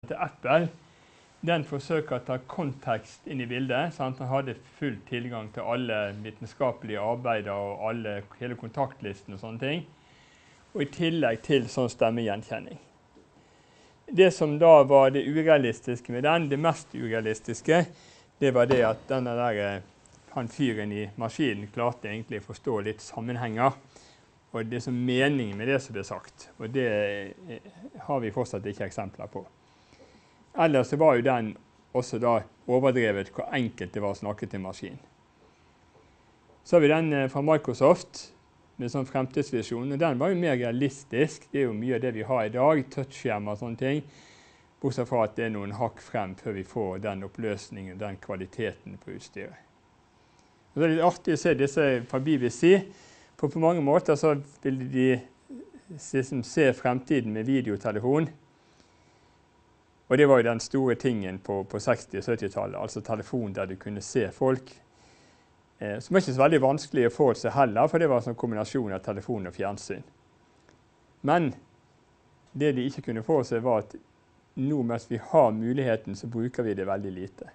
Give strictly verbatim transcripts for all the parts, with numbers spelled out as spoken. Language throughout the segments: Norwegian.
Apple, den forsøker å ta kontekst inn i bildet, sant? Han hadde full tilgang til alle vitenskapelige arbeider og alle, hele kontaktlisten og sånne ting, og i tillegg til sånn stemmegjenkjenning. Det som da var det urealistiske med den, det mest urealistiske, det var det at denne der, han fyren i maskinen klarte egentlig å forstå litt sammenhenger, og det som meningen med det som ble sagt, og det har vi fortsatt ikke eksempler på. Ellers så var jo den også da overdrevet hvor enkelt det var å snakke til maskin. Så har vi den fra Microsoft med sånn fremtidsvisjon, og den var jo mer realistisk. Det er jo mye av det vi har i dag, touchskjermer og sånne ting, bortsett fra at det er noen hakk frem før vi får den oppløsningen, den kvaliteten på utstyret. Og det er litt artig å se disse fra B B C, for på mange måter så vil de se fremtiden med videotelefon. Og det var jo den store tingen på, på seksti- og syttitallet, altså telefon der du kunne se folk. Eh, som er ikke så veldig vanskelig å få seg heller, for det var en sånn kombinasjon av telefon og fjernsyn. Men det de ikke kunne få seg var at nå mens vi har muligheten, så bruker vi det veldig lite.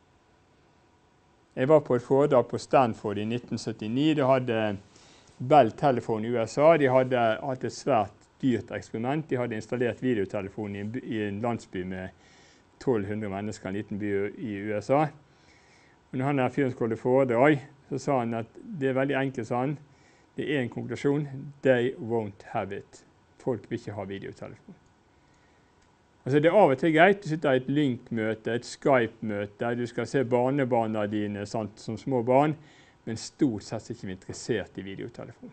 Jeg var på et foredrag på Stanford i nitten syttini. Da hadde Bell-telefon i U S A. De hadde hatt et svært dyrt eksperiment. De hadde installert videotelefon i en, by, i en landsby med tolv hundre mennesker, en liten by i U S A. Og når han der fyren skulle foredrag, så sa han at det er veldig enkelt, sa han. Det er en konklusjon. They won't have it. Folk vil ikke ha videotelefon. Altså det er av og til greit. Du sitter i et link-møte, et Skype-møte, du skal se barnebarna dine sant, som små barn, men stort sett ikke interessert i videotelefon.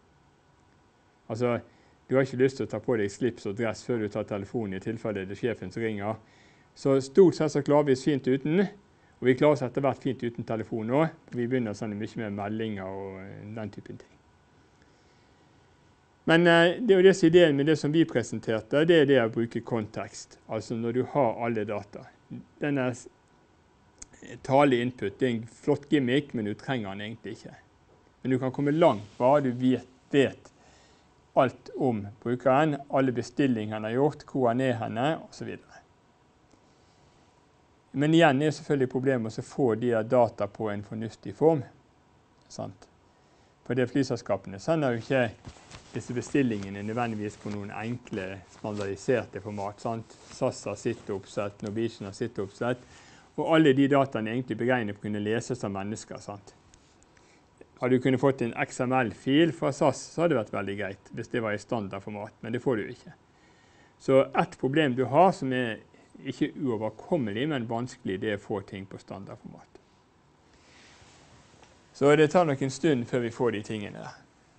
Altså, du har ikke lyst til å ta på deg slips og dress før du tar telefonen i tilfelle det er sjefen som ringer. Så stort sett så klarer vi oss fint uten, og vi klarer oss etter hvert fint uten telefon nå. Vi begynner sånn mye med meldinger og den typen ting. Men eh, det er jo det som er ideen med det som vi presenterte, det er det å bruke kontekst. Altså når du har alle data. Denne tale input, det er en flott gimmick, men du trenger den egentlig ikke. Men du kan komme langt bare du vet, vet alt om brukeren, alle bestillinger han har gjort, hvor han er henne, og så videre. Men igjen er selvfølgelig problemet å få de data på en fornuftig form. Sant? For det flyselskapene sender jo ikke disse bestillingene nødvendigvis på noen enkle, standardiserte format. Sant? S A S har sitt oppsett, Norwegian har sitt oppsett, og alle de dataene er egentlig beregnet på å kunne leses av mennesker. Sant? Hadde du kunnet fått en X M L-fil fra S A S, så hadde det vært veldig greit, hvis det var i standardformat, men det får du ikke. Så et problem du har, som er ikke uoverkommelig, men vanskelig, det er å få ting på standardformat. Så det tar nok en stund før vi får de tingene der.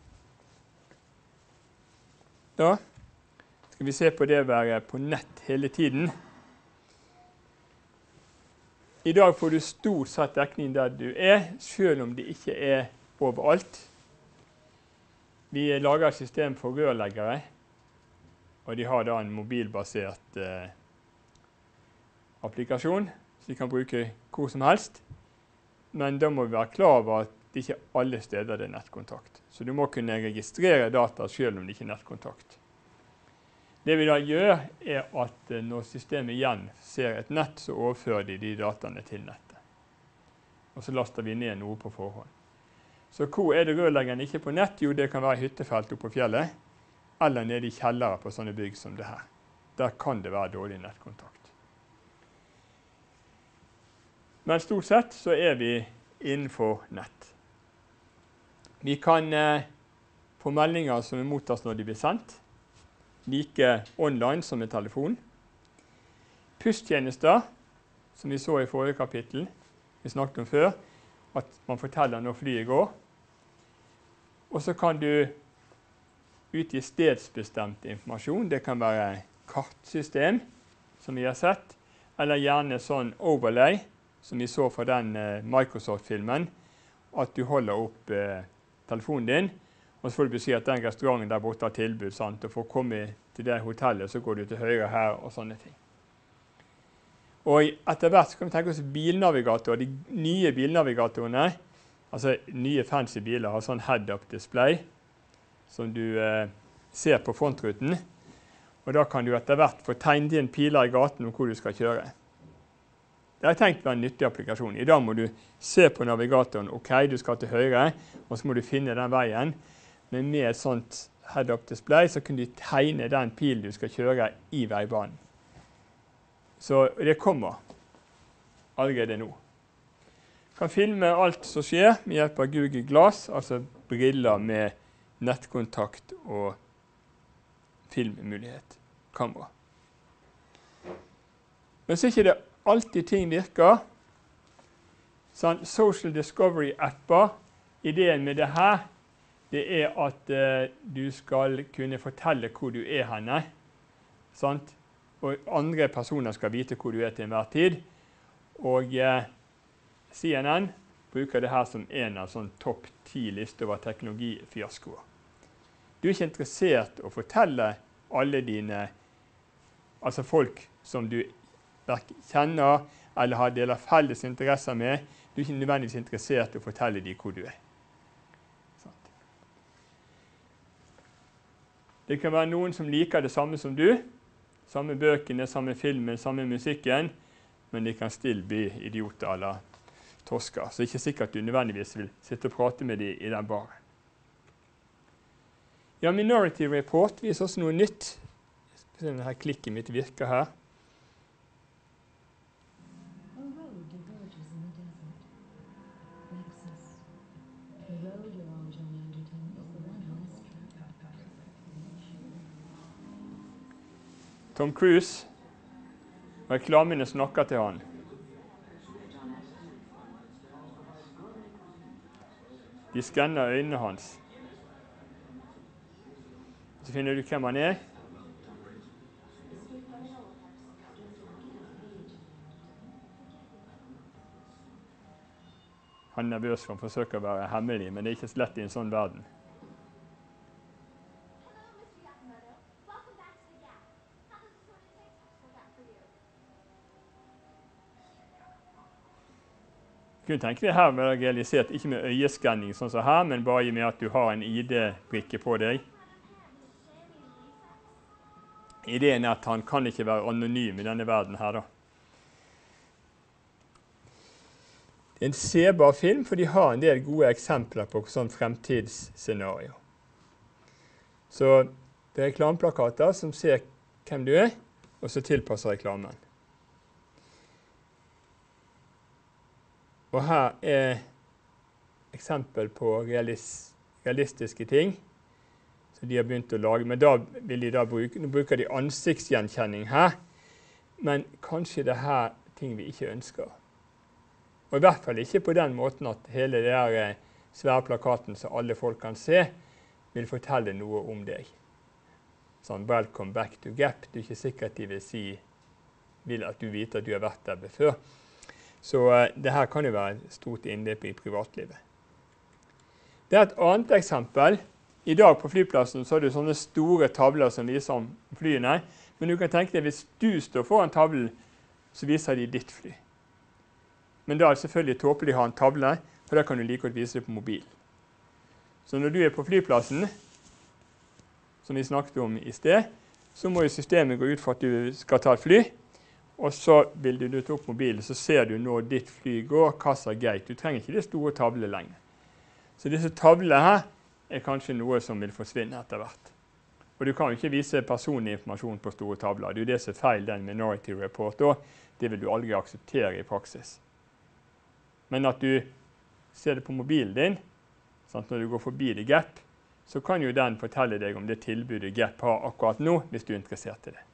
Da skal vi se på det å være på nett hele tiden. I dag får du stort sett dekning der du er, selv om det ikke er overalt. Vi lager et system for rørleggere, og de har da en mobilbasert eh, applikasjon, så de kan bruke hvor som helst. Men da må vi være klar over at det ikke er alle steder det er nettkontakt. Så du må kunne registrere data selv om det ikke er nettkontakt. Det vi da gjør er at når systemet igjen ser et nett, så overfører de de dataene til nettet. Og så laster vi ned noe på forhånd. Så hvor er det rørleggeren ikke på nett? Jo, det kan være hyttefelt oppe på fjellet, eller nede i kjellere på sånne bygg som det her. Der kan det være dårlig nettkontakt. Men stort sett så er vi innenfor nett. Vi kan eh, få meldinger som er mottas når de blir sendt, like online som med telefon. Pusttjenester, som vi så i forrige kapittel, vi snakket om før, at man forteller når flyet går. Og så kan du utgi stedsbestemt informasjon. Det kan være kartsystem, som vi har sett, eller gjerne sånn overlay, som vi så fra den eh, Microsoft-filmen, at du holder opp eh, telefonen din, og så får du beskjed at den restauranten der borte har tilbud, sant? Og for å komme til det hotellet, så går du til høyre her, og sånne ting. Og etter hvert så kan vi tenke oss bilnavigatorer. De nye bilnavigatorene, altså nye fancy biler, har sånn head-up display, som du eh, ser på frontruten. Og da kan du etter hvert få tegnet inn piler i gaten om hvor du skal kjøre. Det har jeg tenkt være en nyttig applikasjon. I dag må du se på navigatoren. Ok, du skal til høyre, og så må du finne den veien. Men med et sånt head-up display så kan du tegne den pilen du skal kjøre i veibanen. Så det kommer allerede nå. Du kan filme alt som skjer med hjelp av Google Glass, altså briller med nettkontakt og filmmulighet, kamera. Men så er ikke det alltid ting virker. Sånn Social Discovery-apper, ideen med det her, det er at uh, du skal kunne fortelle hvor du er henne. Sant? Og andre personer skal vite hvor du er til enhver tid. Og uh, C N N bruker det her som en av sånn topp ti lister over teknologifiaskoer. Du er ikke interessert i å fortelle alle dine, altså folk som du hverken kjenner eller har deler felles interesser med. Du er ikke nødvendigvis interessert i å fortelle dem hvor du er. Sånn. Det kan være noen som liker det samme som du, samme bøkene, samme filmen, samme musikken, men de kan stille bli idioter eller tosker, så det er ikke sikkert at du nødvendigvis vil sitte og prate med dem i den baren. Ja, Minority Report viser også noe nytt. Denne her klikken mitt virker her. Tom Cruise, og reklamene snakker til han. De skanner øynene hans. Så finner du hvem han er. Han er nervøs for å forsøke å være hemmelig, men det er ikke så lett i en sånn verden. Du kunne tenke deg her med realisert, ikke med øyeskanning sånn som her, men bare med at du har en I D-brikke på deg. Ideen er at han kan ikke være anonym i denne verden her da. Det er en sebar film, for de har en del gode eksempler på sånn fremtidsscenario. Så det er reklameplakater som ser hvem du er, og så tilpasser reklamen. Og her er eksempel på realis realistiske ting som de har begynt å lage. Men da vil de da bruke, nå bruker de ansiktsgjenkjenning her, men kanskje det her ting vi ikke ønsker. Og i hvert fall ikke på den måten at hele det der svære plakaten som alle folk kan se, vil fortelle noe om deg. Sånn, welcome back to Gap. Du er ikke sikkert de vil si, vil at du vet at du har vært der før. Så uh, det her kan jo være et stort inngrep i privatlivet. Det er et annet eksempel. I dag på flyplassen så har du sånne store tavler som viser om flyene. Men du kan tenke deg, hvis du står foran tavlen, så viser de ditt fly. Men da er det selvfølgelig tåpelig å ha en tavle, for da kan du like godt vise det på mobil. Så når du er på flyplassen, som vi snakket om i sted, så må jo systemet gå ut for at du skal ta et fly. Og så vil du ta opp mobilen, så ser du når ditt fly går, kasser gate. Du trenger ikke de store tavlene lenger. Så disse tavlene her er kanskje noe som vil forsvinne etter hvert. Og du kan jo ikke vise personlig informasjon på store tavler. Det er jo det som er feil, den Minority Report, og det vil du aldri akseptere i praksis. Men at du ser det på mobilen din, sånn at når du går forbi det Gap, så kan jo den fortelle deg om det tilbudet Gap har akkurat nå, hvis du er interessert i det.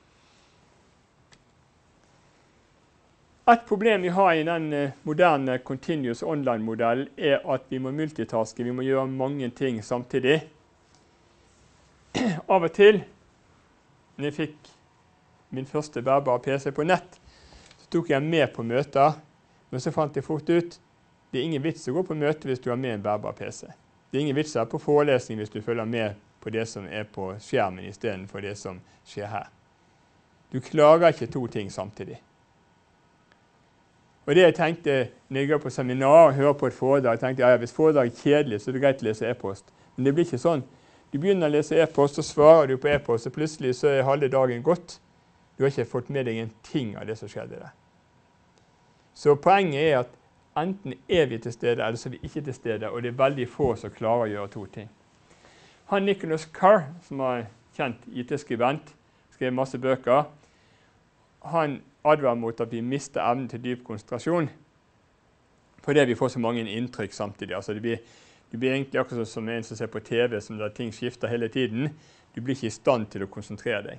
Et problem vi har i den moderne continuous online-modellen er at vi må multitaske, vi må gjøre mange ting samtidig. Av og til, når jeg fikk min første bærbare P C på nett, så tok jeg med på møter, men så fant jeg fort ut, det er ingen vits å gå på møte hvis du har med en bærbar P C. Det er ingen vits å være på forelesning hvis du følger med på det som er på skjermen i stedet for det som skjer her. Du klarer ikke to ting samtidig. Og det jeg tenkte, når jeg går på seminar og hører på et foredrag, tenkte jeg, ja, hvis foredrag er kjedelig, så er det greit å lese e-post. Men det blir ikke sånn. Du begynner å lese e-post, og svarer du på e-post, og plutselig så er halve dagen gått. Du har ikke fått med deg en ting av det som skjedde der. Så poenget er at enten er vi til stede, eller så er vi ikke til stede, og det er veldig få som klarer å gjøre to ting. Han Nicholas Carr, som er kjent I T-skribent, skrev masse bøker, han advarer mot at vi mister evnen til dyp konsentrasjon, fordi vi får så mange inntrykk samtidig. Altså det blir, det blir egentlig akkurat som en som ser på T V, som der ting skifter hele tiden. Du blir ikke I stand til å konsentrere deg.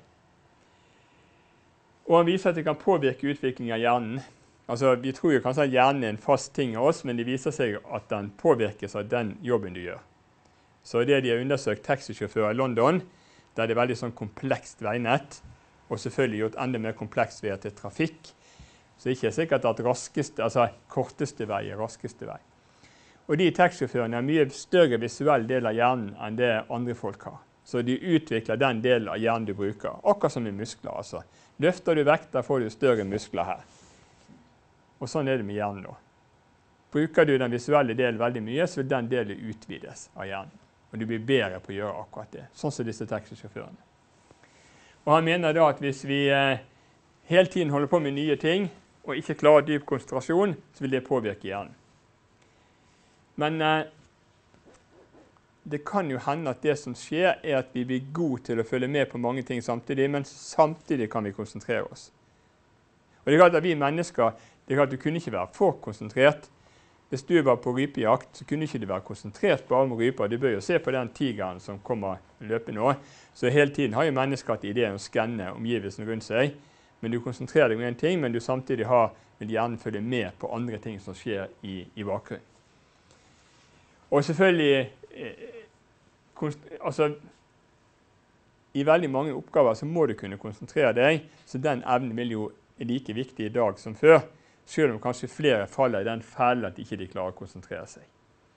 Og han viser at det kan påvirke utviklingen av hjernen. Altså, vi tror jo kanskje at hjernen er en fast ting av oss, men det viser seg at den påvirkes av den jobben du gjør. Så det de har undersøkt taxisjåfører I London, der det er veldig sånn komplekst veinett, og selvfølgelig gjort enda mer komplekst ved at det er trafikk, så det er ikke sikkert at raskeste, altså korteste vei er raskeste vei. Og de taxisjåførene har mye større visuell del av hjernen enn det andre folk har. Så de utvikler den delen av hjernen du bruker, akkurat som med muskler. Altså. Løfter du vekter, får du større muskler her. Og sånn er det med hjernen da. Bruker du den visuelle delen veldig mye, så vil den delen utvides av hjernen. Og du blir bedre på å gjøre akkurat det, sånn som disse taxisjåførene. Og han mener da at hvis vi eh, hele tiden holder på med nye ting, og ikke klarer dyp konsentrasjon, så vil det påvirke hjernen. Men eh, det kan jo hende at det som skjer, er at vi blir gode til å følge med på mange ting samtidig, men samtidig kan vi konsentrere oss. Og det er klart at vi mennesker, det er klart at du kunne ikke være for konsentrert. Hvis du var på rypejakt, så kunne ikke du være konsentrert bare med ryper. Du bør jo se på den tigeren som kommer løpende nå. Så hele tiden har jo mennesker hatt ideen å skanne omgivelsene rundt seg. Men du konsentrerer deg om en ting, men du samtidig har, vil gjerne følge med på andre ting som skjer I, I bakgrunnen. Og selvfølgelig, eh, altså, I veldig mange oppgaver så må du kunne konsentrere deg, så den evnen vil jo er like viktig I dag som før, selv om kanskje flere faller I den fellen at ikke de klarer å konsentrere seg.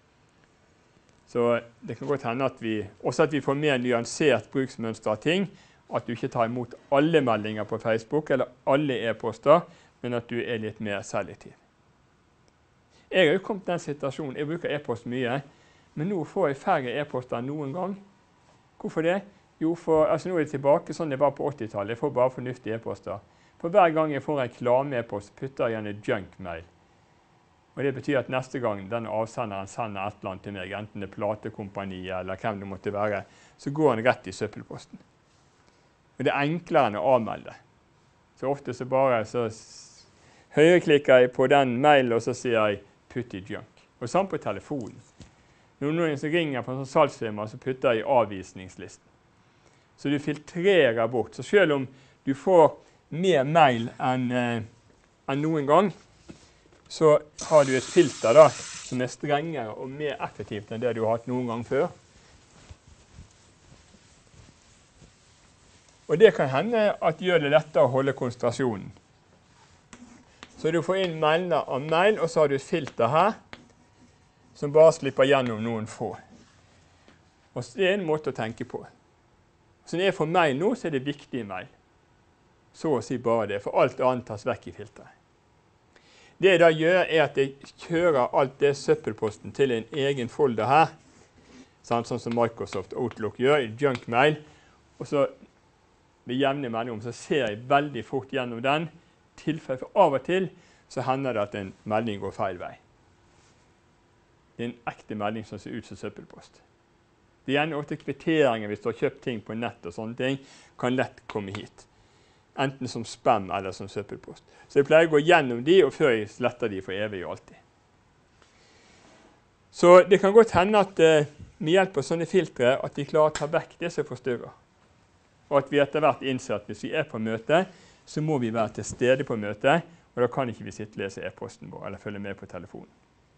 Så det kan godt hende at vi, også at vi får mer nyansert bruksmønster av ting, at du ikke tar imot alle meldinger på Facebook eller alle e-poster, men at du er litt mer selektiv. Jeg har jo kommet til den situasjonen, jeg bruker e-post mye, men nå får jeg færre e-poster enn noen gang. Hvorfor det? Jo, for, altså nå er jeg tilbake sånn det var på åttitallet, jeg får bare fornuftige e-poster. For hver gang jeg får reklame-e-post, putter jeg gjerne junk-mail. Og det betyr at neste gang den avsenderen sender et eller annet til meg, enten det er platekompaniet eller hvem det måtte være, så går han rett I søppelposten. Og det er enklere enn å avmelde. Så ofte så bare så høyreklikker jeg på den mailen, og så sier jeg putt I junk. Og samt på telefonen. Når noen som ringer på en sånn salgsfirma, så putter jeg I avvisningslisten. Så du filtrerer bort. Så selv om du får mer mail enn, eh, enn noen gang, så har du et filter da, som er strengere og mer effektivt enn det du har hatt noen gang før. Og det kan hende at det gjør det lettere å holde konsentrasjonen. Så du får inn mailene av mail, og så har du et filter her, som bare slipper gjennom noen få. Og det er en måte å tenke på. Så når jeg får mail nå, så er det viktig mail. Så å si bare det, for alt annet tas vekk I filteret. Det jeg da gjør, er at jeg kjører alt det søppelposten til en egen folder her, sånn som Microsoft Outlook gjør I junk-mail, og så med jevne mellom så ser jeg veldig fort gjennom den, tilfelle for av og til så hender det at en melding går feil vei. Det er en ekte melding som ser ut som søppelpost. Det er gjerne ofte kvitteringer hvis du har kjøpt ting på nett og sånne ting, kan lett komme hit. Enten som spam eller som søppelpost. Så jeg pleier å gå gjennom de, og før jeg sletter de for evig og alltid. Så det kan godt hende at uh, med hjelp av sånne filtre, at vi klarer å ta vekk det som forstyrrer. Og at vi etter hvert innser at hvis vi er på møte, så må vi være til stede på møte, og da kan ikke vi sitte og lese e-posten vår, eller følge med på telefonen.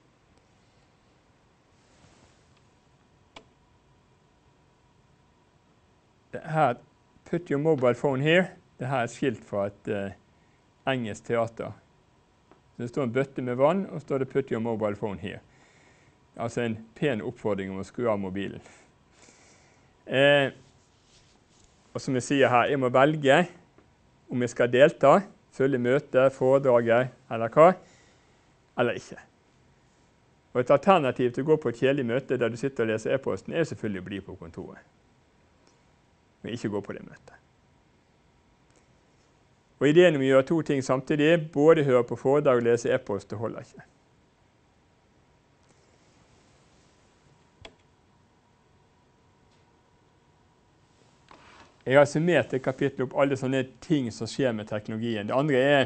Det her, put your mobile phone here. Det her er et skilt fra et uh, engelsk teater. Så det står en bøtte med vann, og så står det put your mobile phone here. Altså en pen oppfordring om å skru av mobilen. Eh, og som jeg sier her, jeg må velge om jeg skal delta, følge møte, foredraget, eller hva, eller ikke. Og et alternativ til å gå på et kjedelig møte der du sitter og leser e-posten, er selvfølgelig å bli på kontoret. men ikke gå på det møtet. Og ideen om å gjøre to ting samtidig, både høre på foredrag og lese e-post, det holder ikke. Jeg har summert et kapittel opp alle sånne ting som skjer med teknologien. Det andre er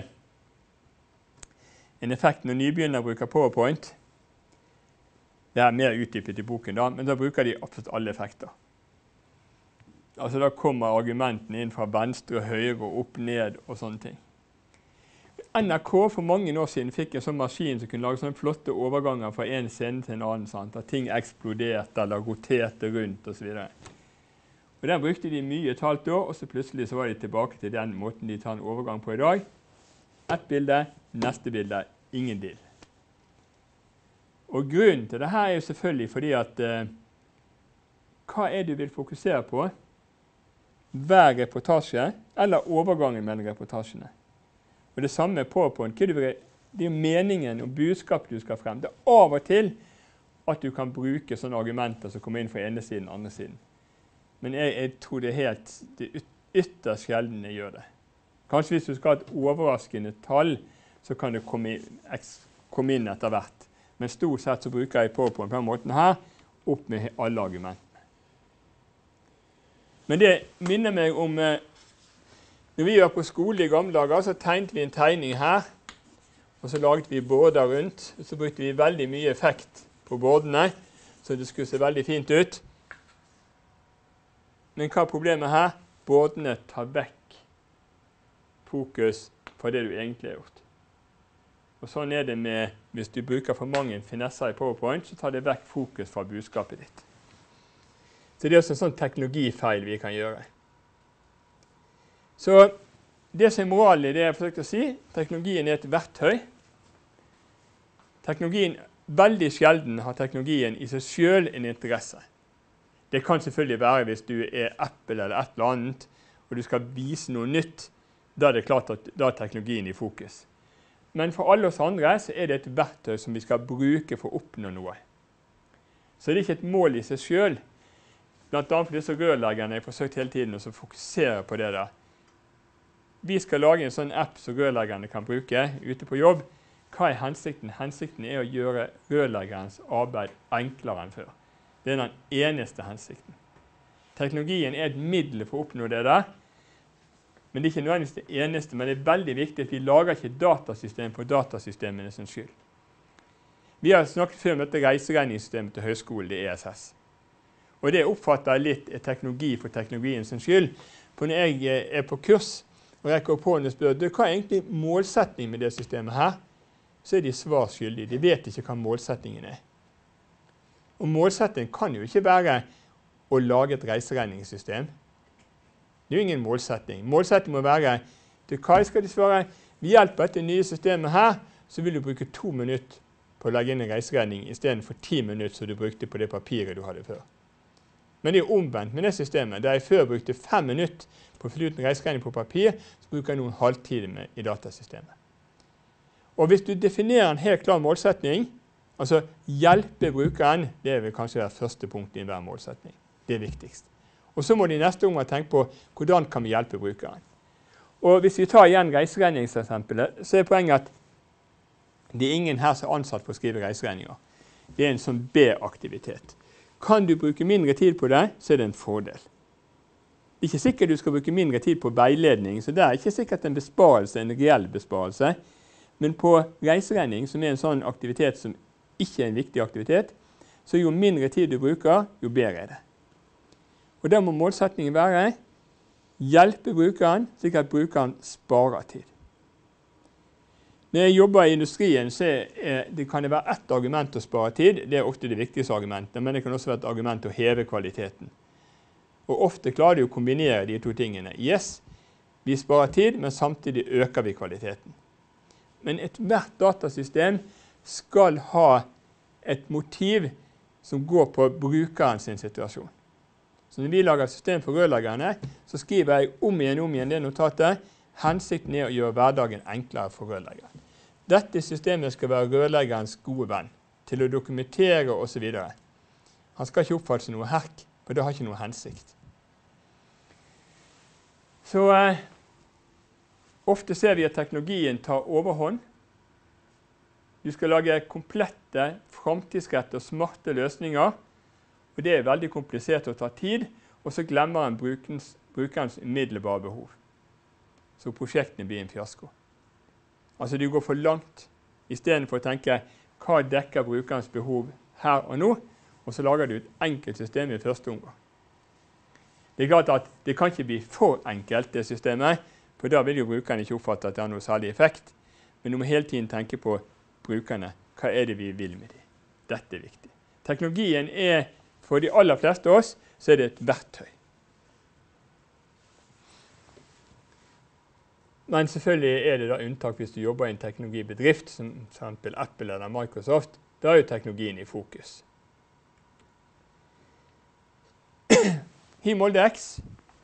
en effekt når nybegynnere bruker PowerPoint. Det er mer utdypet i boken, da, men da bruker de absolutt alle effekter. Altså da kommer argumentene inn fra venstre og høyre og opp, ned og sånne ting. N R K for mange år siden fikk en sånn maskin som kunne lage sånne flotte overganger fra en scene til en annen, sant? At ting eksploderte eller roterte rundt og så videre. Og den brukte de mye et halvt år, og så plutselig så var de tilbake til den måten de tar en overgang på i dag. Et bilde, neste bilde, ingen deal. Og grunnen til dette er jo selvfølgelig fordi at eh, hva er det du vil fokusere på? Hver reportasje eller overgangen mellom reportasjene. Og det samme er PowerPoint. Det er meningen og budskapet du skal frem. Det er av og til at du kan bruke sånne argumenter som kommer inn fra ene siden og andre siden. Men jeg, jeg tror det er helt det er ytterst sjelden jeg gjør det. Kanskje hvis du skal ha et overraskende tall, så kan det komme inn, komme inn etter hvert. Men stort sett så bruker jeg PowerPoint på den måten her, opp med alle argumentene. Men det minner meg om, eh, når vi var på skole i gamle dager, så tegnet vi en tegning her, og så laget vi border rundt, og så brukte vi veldig mye effekt på bordene, så det skulle se veldig fint ut. Men hva er problemet her? Bordene tar vekk fokus på det du egentlig har gjort. Og sånn er det med, hvis du bruker for mange finesser i PowerPoint, så tar det vekk fokus fra budskapet ditt. Så det er også en sånn teknologifeil vi kan gjøre. Så det som er moralen i det jeg har forsøkt å si, teknologien er et verktøy. Teknologien, veldig sjelden har teknologien i seg selv en interesse. Det kan selvfølgelig være hvis du er Apple eller et eller annet, og du skal vise noe nytt, da er det klart at da er teknologien i fokus. Men for alle oss andre så er det et verktøy som vi skal bruke for å oppnå noe. Så det er ikke et mål i seg selv. Blant annet for disse rørleggerne jeg har forsøkt hele tiden å fokusere på det der. Vi skal lage en sånn app som rørleggerne kan bruke ute på jobb. Hva er hensikten? Hensikten er å gjøre rørleggerens arbeid enklere enn før. Det er den eneste hensikten. Teknologien er et middel for å oppnå det der, men det er ikke nødvendigvis det eneste, men det er veldig viktig at vi lager ikke datasystem på datasystemene sin skyld. Vi har snakket før om dette reiseregningssystemet til høyskolen, det er E S S. Og det oppfatter jeg litt er teknologi for teknologien sin skyld. For når jeg er på kurs og rekker på og spør hva er egentlig målsetningen med det systemet her, så er de svar skyldige. De vet ikke hva målsetningen er. Og målsettingen kan jo ikke være å lage et reiseregningssystem. Det er jo ingen målsetting. Målsettingen må være, til hva skal de svare? Ved hjelp av dette nye systemet her, så vil du bruke to minutter på å legge inn en reiseregning, i stedet for ti minutter som du brukte på det papiret du hadde før. Men det er omvendt med det systemet. Der jeg før brukte fem minutter på å fylle ut en reiseregning på papir, så bruker jeg noen halvtimer i datasystemet. Og hvis du definerer en helt klar målsetning, altså hjelpe brukeren, det vil kanskje være første punkt i enhver målsetning. Det er viktigst. Og så må de neste omgang tenke på hvordan kan vi hjelpe brukeren. Og hvis vi tar igjen reiseregningseksempelet, så er poenget at det er ingen her som er ansatt for å skrive reiseregninger. Det er en sånn B-aktivitet. Kan du bruke mindre tid på det, så er det en fordel. Det er ikke sikkert du skal bruke mindre tid på veiledning, så det er ikke sikkert en besparelse, en reell besparelse. Men på reiseregning, som er en sånn aktivitet som ikke er en viktig aktivitet, så jo mindre tid du bruker, jo bedre er det. Og da må målsettingen være hjelpe brukeren, slik at brukeren sparer tid. Når jeg jobber i industrien, så er, det kan det være ett argument å spare tid. Det er ofte det viktigste argumentet, men det kan også være et argument å heve kvaliteten. Og ofte klarer de å kombinere de to tingene. Yes, vi sparer tid, men samtidig øker vi kvaliteten. Men ethvert datasystem skal ha et motiv som går på brukerens situasjon. Så når vi lager et system for rørleggerne, så skriver jeg om igjen om igjen det notatet. Hensikten er å gjøre hverdagen enklere for rørleggeren. Dette systemet skal være rørleggerens gode venn, til å dokumentere og så videre. Han skal ikke oppfatte seg noe herk, for det har ikke noe hensikt. Så eh, ofte ser vi at teknologien tar overhånd. Du skal lage komplette, framtidsrettede og smarte løsninger, og det er veldig komplisert og tar tid, og så glemmer en brukerens, brukerens umiddelbare behov. Så prosjektene blir en fiasko. Altså du går for langt, i stedet for å tenke hva dekker brukerens behov her og nå, og så lager du et enkelt system i første omgang. Det er klart at det kan ikke bli for enkelt, det systemet, for da vil jo brukeren ikke oppfatte at det har noe særlig effekt. Men du må hele tiden tenke på brukerne. Hva er det vi vil med dem? Dette er viktig. Teknologien er, for de aller fleste av oss, så er det et verktøy. Men selvfølgelig er det da unntak hvis du jobber i en teknologibedrift, som for eksempel Apple eller Microsoft. Da er jo teknologien i fokus. HiMoldeX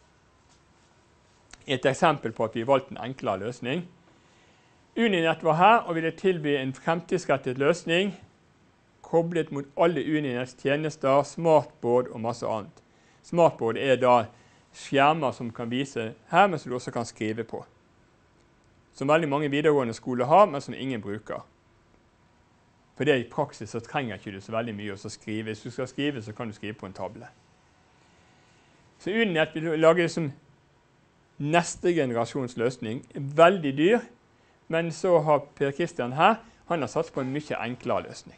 er et eksempel på at vi valgte en enklere løsning. Uninett var her og ville tilby en fremtidsrettet løsning koblet mot alle Uninets tjenester, smartboard og masse annet. Smartboard er da skjermer som kan vise her, men som du også kan skrive på. Som veldig mange videregående skoler har, men som ingen bruker. For det i praksis så trenger ikke du så veldig mye å skrive. Hvis du skal skrive, så kan du skrive på en tavle. Så Uninett vil lage det som neste generasjons løsning. Veldig dyr, men så har Per Kristian her, han har satt på en mye enklere løsning.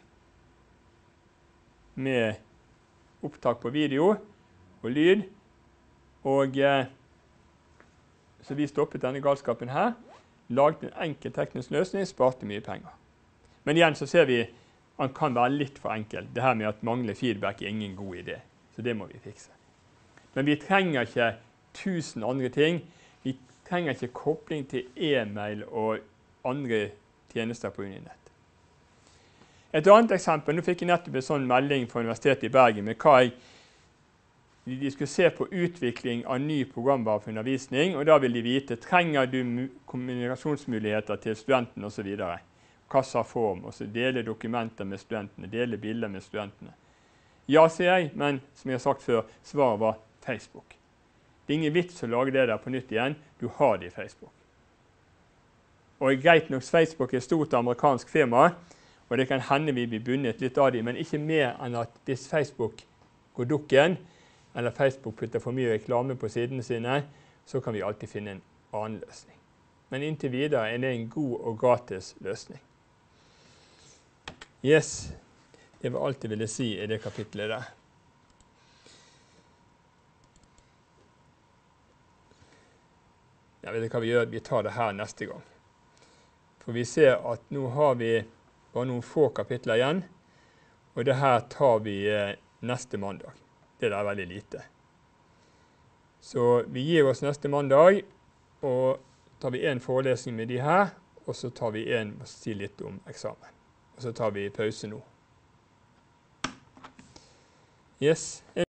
Med opptak på video og lyd. Og eh, så vi stoppet denne galskapen her, laget en enkel teknisk løsning, sparte mye penger. Men igjen så ser vi at han kan være litt for enkel. Det her med at mangle feedback er ingen god idé. Så det må vi fikse. Men vi trenger ikke tusen andre ting. Vi trenger ikke kobling til e-mail og andre tjenester på Uninett. Et annet eksempel, nå fikk jeg nettopp en sånn melding fra Universitetet i Bergen med hva jeg, de skulle se på utvikling av ny programvare for undervisning, og da vil de vite, trenger du kommunikasjonsmuligheter til studentene og så videre. Kassaform, og så dele dokumenter med studentene, dele bilder med studentene. Ja, sier jeg, men som jeg har sagt før, svaret var Facebook. Det er ingen vits å lage det der på nytt igjen, du har det i Facebook. Og greit nok, Facebook er et stort amerikansk firma, og det kan hende vi blir bundet litt av dem, men ikke mer enn at hvis Facebook går dukken, eller Facebook putter for mye reklame på sidene sine, så kan vi alltid finne en annen løsning. Men inntil videre er det en god og gratis løsning. Yes, det var alt jeg ville si i det kapitlet der. Jeg vet ikke hva vi gjør, vi tar det her neste gang. For vi ser at nå har vi bare noen få kapitler igjen, og det her tar vi neste mandag. Det er veldig lite. Så vi gir oss neste mandag, og tar vi en forelesning med de her, og så tar vi en og sier litt om eksamen. Og så tar vi pause nå. Yes.